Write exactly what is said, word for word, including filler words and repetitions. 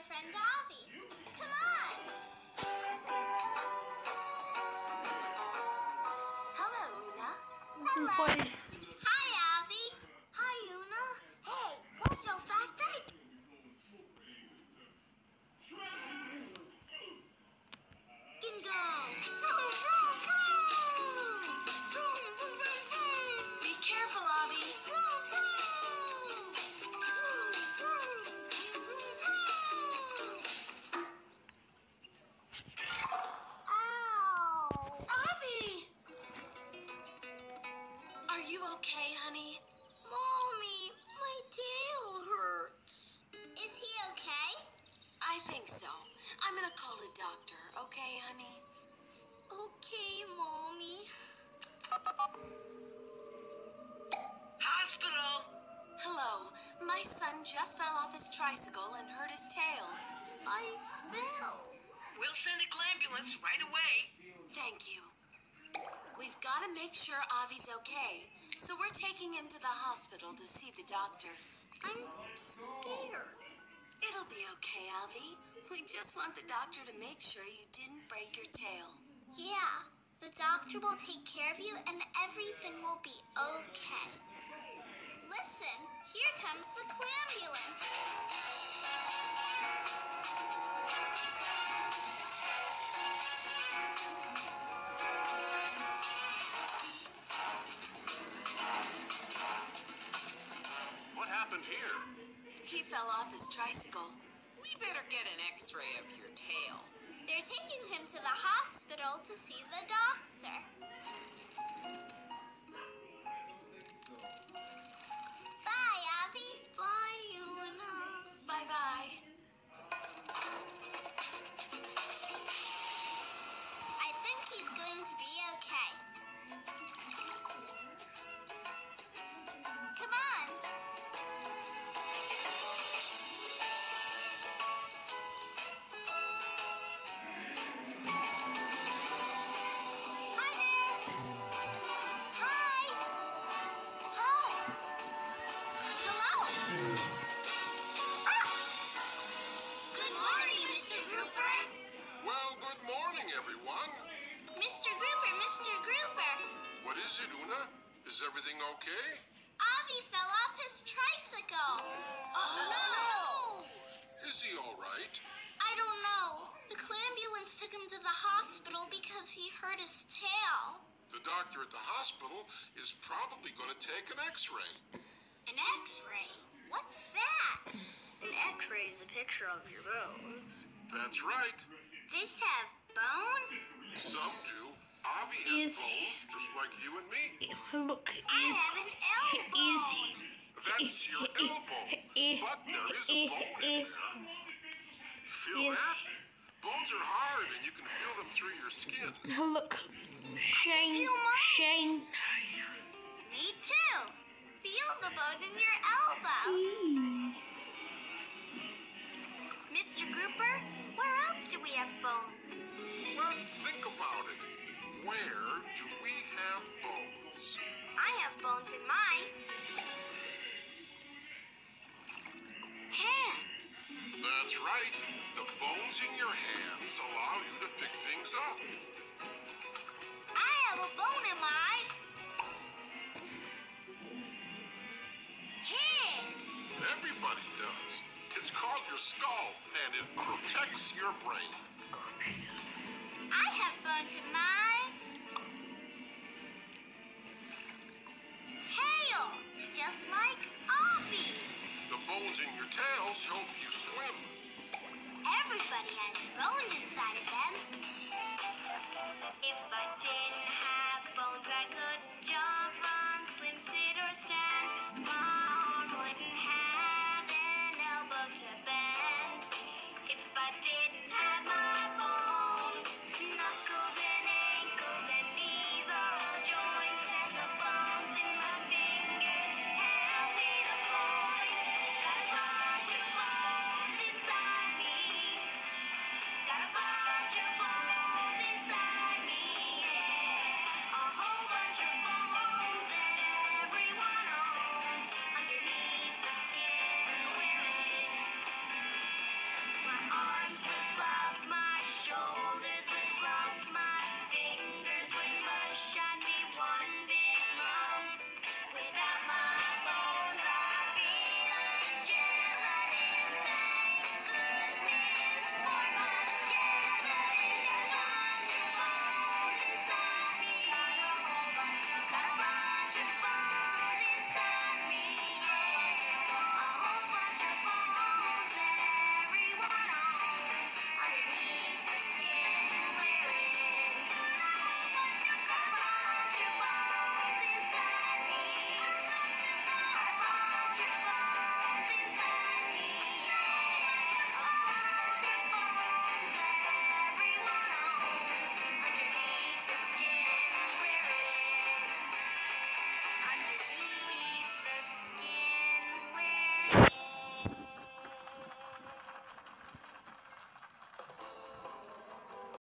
friend Avi. Come on! Hello, Una. Hello. Hi, Avi. Hi, Una. Hey, watch how fast I do. Can go. Be careful, Avi. Ow! Avi! Are you okay, honey? Mommy, my tail hurts. Is he okay? I think so. I'm gonna call the doctor, okay, honey? Okay, Mommy. Hospital! Hello. My son just fell off his tricycle and hurt his tail. I fell. We'll send a ambulance right away. Thank you. We've got to make sure Avi's okay, so we're taking him to the hospital to see the doctor. I'm scared. It'll be okay, Avi. We just want the doctor to make sure you didn't break your tail. Yeah, the doctor will take care of you and everything will be okay. Listen, here comes the ambulance. What happened here? He fell off his tricycle. We better get an x-ray of your tail. They're taking him to the hospital to see the doctor. Bye, Avi. Bye, Una. Bye-bye. I think he's going to be okay. Come on. Hi there. Hi. Hi. Hello. Ah. Good morning, Mister Grouper. Well, good morning, everyone. Mister Grouper, Mister Grouper. What is it, Una? Is everything okay? Avi fell off his tricycle. Oh, no. Is he all right? I don't know. The ambulance took him to the hospital because he hurt his tail. The doctor at the hospital is probably going to take an x-ray. An x-ray? What's that? An x-ray is a picture of your bones. That's right. Fish have bones? Some do. Avi has Is- bones just like you and me. Look, I is have an elbow. is That's your elbow. But there is a bone in there. Feel Is- that? Bones are hard and you can feel them through your skin. look, Shane, feel mine. Shane. Me too. Feel the bone in your elbow. Mister Grouper, where else do we have bones? Let's think about it. Where do we have bones? I have bones in my hand. That's right. The bones in your hands allow you to pick things up. I have a bone in my head. Everybody does. It's called your skull, and it protects your brain. I have bones in my tail, just like Avi. The bones in your tails help you swim. Everybody has bones inside of them. If I did